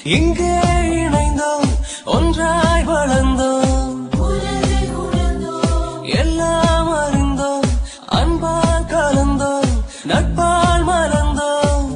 இங்கே இணைந்தோம் ஒன்றாய் வளர்ந்தோம் எல்லாம் அறிந்தோம் அன்பால் கலந்தோம் நட்பால் மலர்ந்தோம்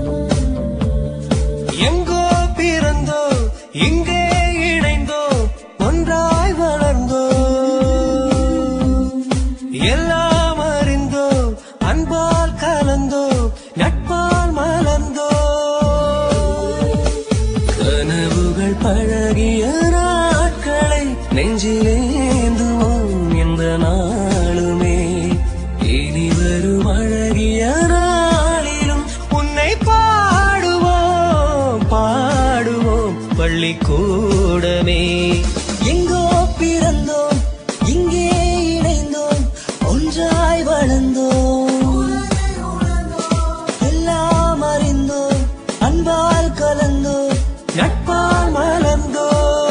எங்கோ பிறந்தோம் இங்கே இணைந்தோம் ஒன்றாய் வளர்ந்தோம் எல்லாம் அறிந்தோம் அன்பால் கலந்தோம் நட்பால் மலர்ந்தோம் கனவுகள் பழகிய நாட்களை நெஞ்சிலேந்துவோம் எந்த நாளுமே இனி வரும் அழகிய நாளிலும் உன்னை பாடுவோம் பாடுவோம் பள்ளிக்கூடமே எங்கோ பிறந்தோம் இங்கே இணைந்தோம் ஒன்றாய் வளர்ந்தோம் எல்லாம் அறிந்தோம் அன்பால் கலந்தோம் நட்பால் மலர்ந்தோம்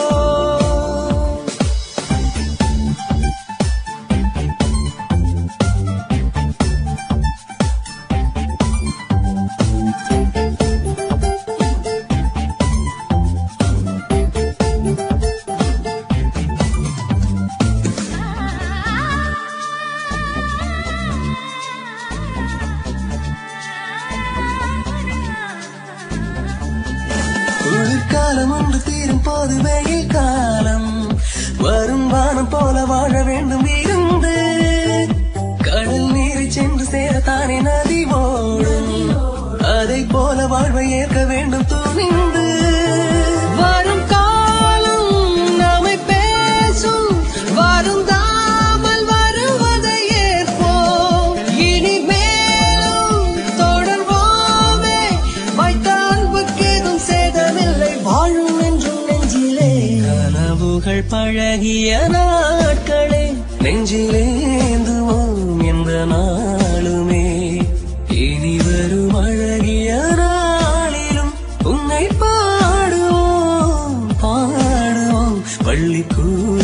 குளிர்காலம் ஒன்று தீரும் போது வெயில் காலம் வரும் வானம் போல வாழ வேண்டும் இருந்து கடல் நீரை சென்று சேரத்தானே நதி ஓடும் அதை போல வாழ்வை ஏற்க வேண்டும் துணிந்து வரும் காலம் நம்மை பேசும் வருந்தாமல் வருவதை ஏற்போம் இனி மேலும் தொடர்வோமே வைத்த அன்புக்கேதும் சேதமில்லை வாழும் என்றும் நெஞ்சிலே கனவுகள் பழகிய நாட்களே நெஞ்சிலேந்துவோம் எந்த நாளுமே இனி வரும் அழகிய நாளிலும் உன்னை பாடுவோம் பாடுவோம் பள்ளிக்கூட